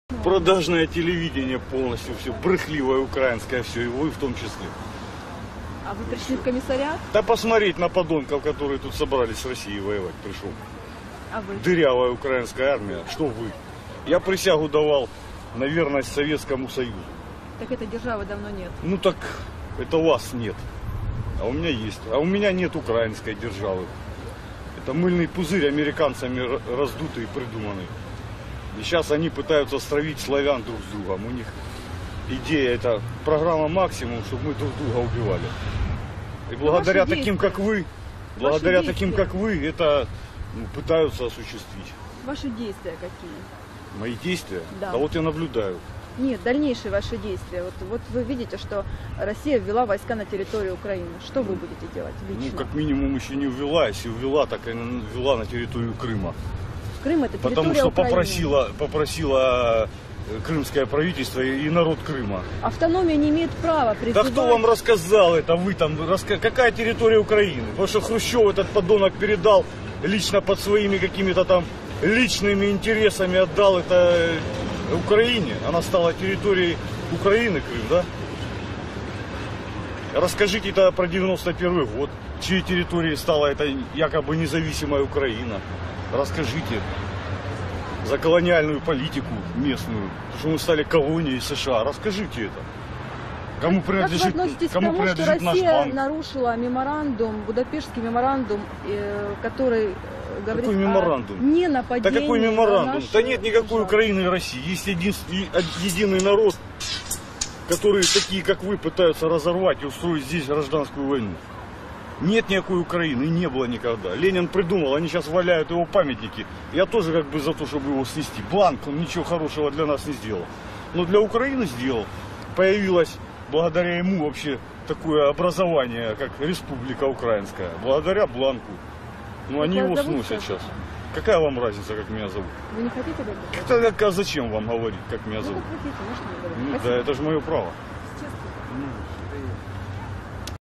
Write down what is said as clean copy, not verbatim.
Продажное телевидение полностью, все брехливое украинское, все, и вы в том числе. А вы пришли в комиссариат? Да посмотреть на подонков, которые тут собрались с Россией воевать, пришел. А вы? Дырявая украинская армия, что вы? Я присягу давал на верность Советскому Союзу. Так этой державы давно нет. Ну так, это у вас нет, а у меня есть. А у меня нет украинской державы. Это мыльный пузырь американцами раздутый и придуманный. И сейчас они пытаются стравить славян друг с другом. У них идея, это программа «Максимум», чтобы мы друг друга убивали. И благодаря таким, как вы, это пытаются осуществить. Ваши действия какие? Мои действия? Да. Да вот я наблюдаю. Нет, дальнейшие ваши действия. Вот вы видите, что Россия ввела войска на территорию Украины. Что вы будете делать лично? Ну, как минимум, еще не ввела. Если ввела, так и ввела на территорию Крыма. Крым — это территория Потому что Украины. попросило крымское правительство и народ Крыма. Автономия не имеет права призывать... Да кто вам рассказал это? Вы там, какая территория Украины? Потому что Хрущев, этот подонок, передал лично под своими какими-то там личными интересами, отдал это Украине. Она стала территорией Украины, Крым, да? Расскажите это про 91 год, чьей территорией стала эта якобы независимая Украина. Расскажите за колониальную политику местную, что мы стали колонией США. Расскажите это. Кому принадлежит, как вы относитесь кому к тому, что принадлежит наш Россия банк? нарушила меморандум, Будапештский меморандум, который говорит Какой меморандум? о ненападении Да какой меморандум? на нашу Да нет никакой державу. Украины и России. Есть единый народ, которые такие, как вы, пытаются разорвать и устроить здесь гражданскую войну. Нет никакой Украины, и не было никогда. Ленин придумал, они сейчас валяют его памятники. Я тоже как бы за то, чтобы его снести. Бланк, он ничего хорошего для нас не сделал. Но для Украины сделал. Появилось благодаря ему вообще такое образование, как Республика Украинская. Благодаря Бланку. Ну они Как его вас зовут, сносят скажите? сейчас. Какая вам разница, как меня зовут? Вы не хотите говорить? Тогда а зачем вам говорить, как меня Ну, зовут? как хотите, можете не говорить. Ну Спасибо. да, это же мое право. Честно.